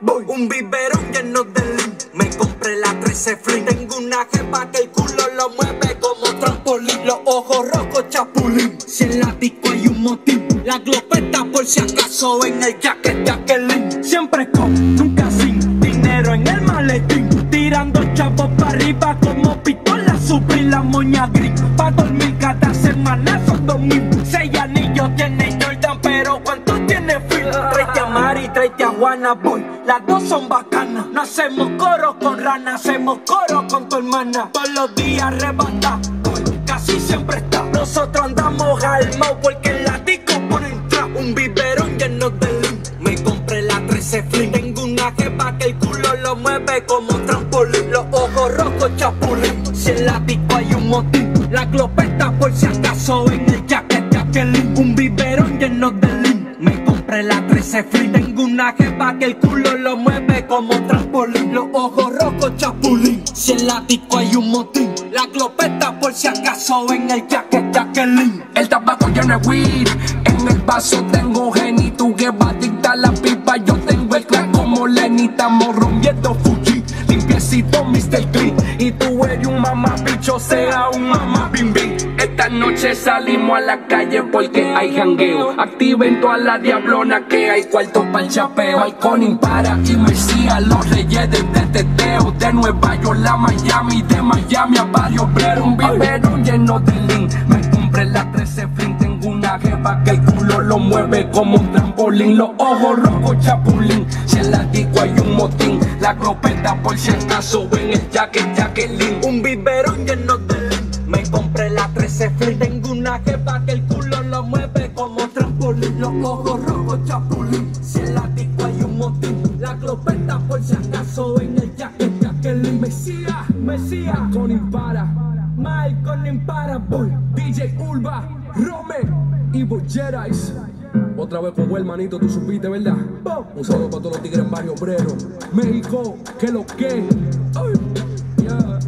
voy. Un biberón lleno de lean. Me compré la 13 Flynn. Tengo una jefa que el culo lo mueve como trampolín. Los ojos rojos chapulín. Si en la disco hay un motín. La glopeta por si acaso en el jacket Jacqueline. Siempre con, nunca sin. Dinero en el maletín. Tirando chavos para arriba como pistola. Suplir la moña gris. Pa' dormir cada semana son 2000. 6 anillos tiene Jordan, pero ¿cuántos tiene Phil? Tráete a Mari, tráete a Juana, boy. Las dos son bacanas. No hacemos coro con rana, hacemos coro con tu hermana. Todos los días arrebata, casi siempre está. Nosotros andamos armados porque en la disco ponen trap. Un biberón lleno de lean. Me compré la 13 Flynn. Tengo una jefa que el culo lo mueve como trampolín. Los ojos rojos chapulín. Si en la disco hay un motín. La glopeta por si acaso en el jacket Jacqueline. Un biberón lleno de lean. Me compré la 13 Flynn. Tengo una jefa que el culo lo mueve como trampolín. Los ojos rojos chapulín. Si en la disco hay un motín. La glopeta por si acaso en el jacket Jacqueline. El tabaco ya no es weed. En el vaso tengo Henny. Tú que vas a dictar la pipa. Yo tengo el crack como Lenny. Estamos rompiendo Fuji. Limpiecito Mr. Clean. Y tú eres un mamá bicho, sea un mamá bim bim. Esta noche salimos a la calle porque hay jangueo. Activen toda la diablona que hay cuarto para el chapeo. Halcón Impara y Mesías, los reyes del teteo. De Nueva York a Miami, de Miami a Barrio Obrero. Un biberón lleno de lean. Me compré la 13 Flynn. Tengo una jefa que el culo lo mueve como un trampolín. Los ojos rojos chapulín. Si en la disco hay un motín. La glopeta por si acaso en el jacket Jacqueline. Un biberón lleno de lean. Me compré la 13 Flynn. Tengo una jefa que el culo lo mueve como trampolín. Los ojos rojos chapulín. Si en la disco hay un motín. La glopeta por si acaso en el jacket Jacqueline. Mesías, Halcón Impara, Halcón Impara, boy. DJ Ulva, Rome y Boyerais. Otra vez con buen manito, tú supiste, ¿verdad? Un saludo para todos los tigres en Barrio Obrero. México, que lo que. Yeah.